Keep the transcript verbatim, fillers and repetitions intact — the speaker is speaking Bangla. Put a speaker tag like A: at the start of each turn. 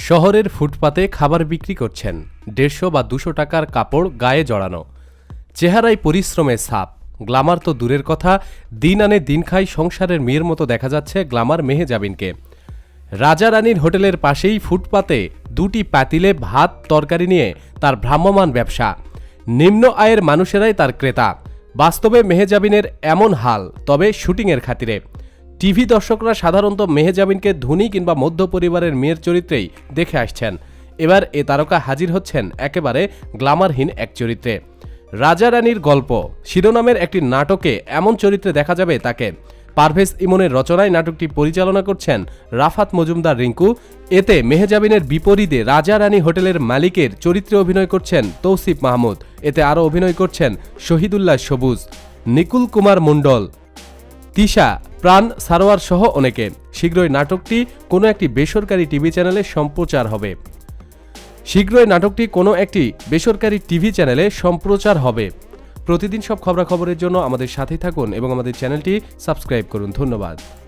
A: শহরের ফুটপাতে খাবার বিক্রি করছেন, দেড়শো বা দুশো টাকার কাপড় গায়ে জড়ানো, চেহারায় পরিশ্রমের ছাপ। গ্ল্যামার তো দূরের কথা, দিন আনে দিন খাই সংসারের মেয়ের মতো দেখা যাচ্ছে গ্ল্যামার মেহেজাবিনকে। রাজা রানীর হোটেলের পাশেই ফুটপাতে দুটি পাতিলে ভাত তরকারি নিয়ে তার ভ্রাম্যমান ব্যবসা। নিম্ন আয়ের মানুষেরাই তার ক্রেতা। বাস্তবে মেহেজাবিনের এমন হাল, তবে শুটিংয়ের খাতিরে। টিভি দর্শকরা সাধারণত মেহেজাবিনকে ধনী কিংবা মধ্য পরিবারের মেয়ের চরিত্রেই দেখে আসছেন। এবার এ তারকা হাজির হচ্ছেন একেবারে গ্ল্যামারহীন এক চরিত্রে। রাজা রানীর গল্প শিরোনামের একটি নাটকে এমন চরিত্রে দেখা যাবে তাকে। পারভেজ ইমনের রচনায় নাটকটি পরিচালনা করছেন রাফাত মজুমদার রিঙ্কু। এতে মেহেজাবিনের বিপরীতে রাজা রানী হোটেলের মালিকের চরিত্রে অভিনয় করছেন তৌসিফ মাহমুদ। এতে আরও অভিনয় করছেন শহীদুল্লাহ সবুজ, নিকুল কুমার মণ্ডল, তিশা, প্রাণ সারোয়ার সহ অনেকে। শীঘ্রই নাটকটি কোনো একটি বেসরকারি টিভি চ্যানেলে সম্প্রচার হবে শীঘ্রই নাটকটি কোনো একটি বেসরকারি টিভি চ্যানেলে সম্প্রচার হবে প্রতিদিন সব খবরাখবরের জন্য আমাদের সাথেই থাকুন এবং আমাদের চ্যানেলটি সাবস্ক্রাইব করুন। ধন্যবাদ।